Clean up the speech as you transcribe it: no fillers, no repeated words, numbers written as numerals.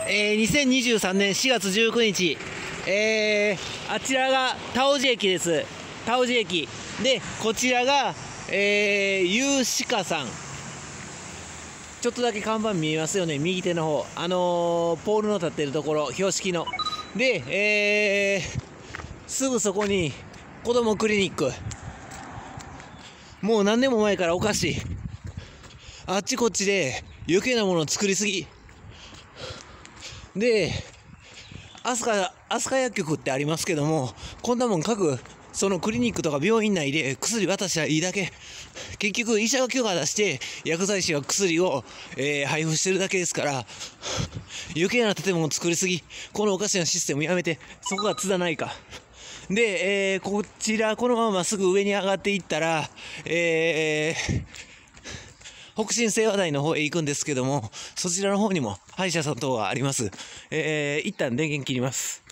2023年4月19日、あちらが田尾路駅です。田尾路駅で、こちらが、有志家さん。ちょっとだけ看板見えますよね、右手の方、ポールの立ってるところ、標識ので、すぐそこに子どもクリニック。もう何年も前からおかしい。あっちこっちで余計なものを作りすぎで、飛鳥薬局ってありますけども、こんなもんそのクリニックとか病院内で薬渡したらいいだけ。結局医者が許可出して薬剤師が薬を、配布してるだけですから、余計な建物を作りすぎ。このおかしなシステムやめて、そこが津田ないかで、こちらこのまますぐ上に上がっていったら、北信清和台の方へ行くんですけども、そちらの方にも歯医者さん等があります。一旦電源切ります。